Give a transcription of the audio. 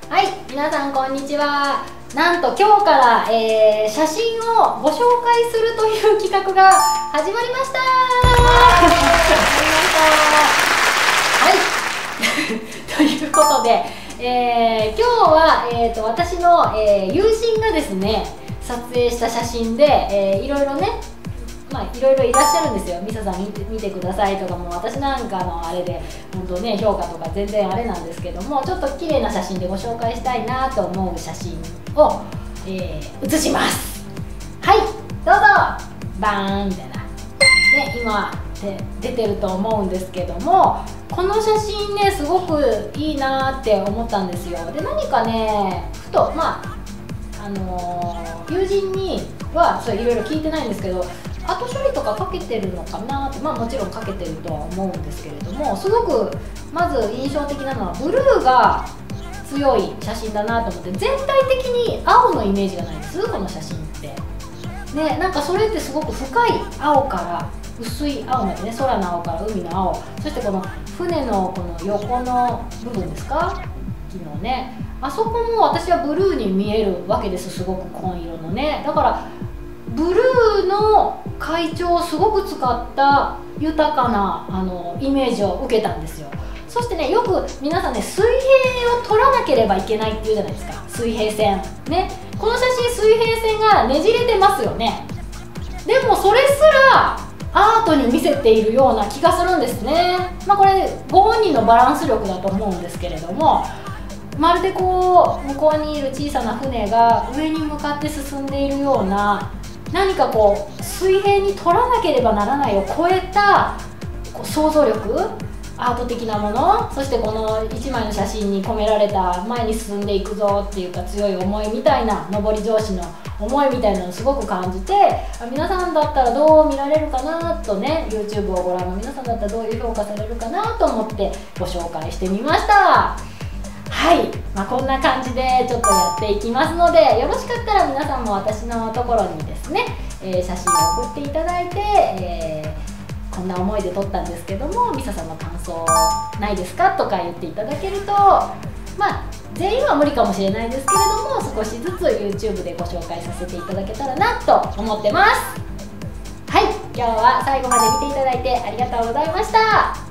はい、皆さんこんにちは。なんと今日から、写真をご紹介するという企画が始まりました。始まりました。はい。ということで、今日は、私の、友人がですね撮影した写真で、いろいろね、いろいろいらっしゃるんですよ。ミサさん見てくださいとかも、私なんかのあれで本当ね、評価とか全然あれなんですけども、ちょっと綺麗な写真でご紹介したいなと思う写真を、写します。はい、どうぞ。バーンみたいなね、今出てると思うんですけども、この写真ねすごくいいなって思ったんですよ。で、何かねふと友人にはそれいろいろ聞いてないんですけど、後処理とかかけてるのかなって、もちろんかけてるとは思うんですけれども、すごくまず印象的なのはブルーが強い写真だなと思って、全体的に青のイメージがないです、この写真ってね。なんかそれってすごく深い青から薄い青までね、空の青から海の青、そしてこの船のこの横の部分ですか、昨日ね、あそこも私はブルーに見えるわけです。すごく紺色のね。だからブルーの階調をすごく使った豊かなイメージを受けたんですよ。そしてね、よく皆さんね、水平を取らなければいけないっていうじゃないですか、水平線ね。この写真水平線がねじれてますよね。でもそれすらアートに見せているような気がするんですね。これご本人のバランス力だと思うんですけれども、まるでこう向こうにいる小さな船が上に向かって進んでいるような、何かこう水平に取らなければならないを超えた想像力、アート的なもの、そしてこの1枚の写真に込められた前に進んでいくぞっていうか強い思いみたいな、上り調子の思いみたいなのをすごく感じて、皆さんだったらどう見られるかなとね、 YouTube をご覧の皆さんだったらどういう評価されるかなと思ってご紹介してみました。はい、こんな感じでちょっとやっていきますので、よろしかったら皆さんも私のところにですね、写真を送っていただいて、こんな思いで撮ったんですけども、ミサさんの感想ないですかとか言っていただけると、全員は無理かもしれないですけれども、少しずつ YouTube でご紹介させていただけたらなと思ってます。はい、今日は最後まで見ていただいてありがとうございました。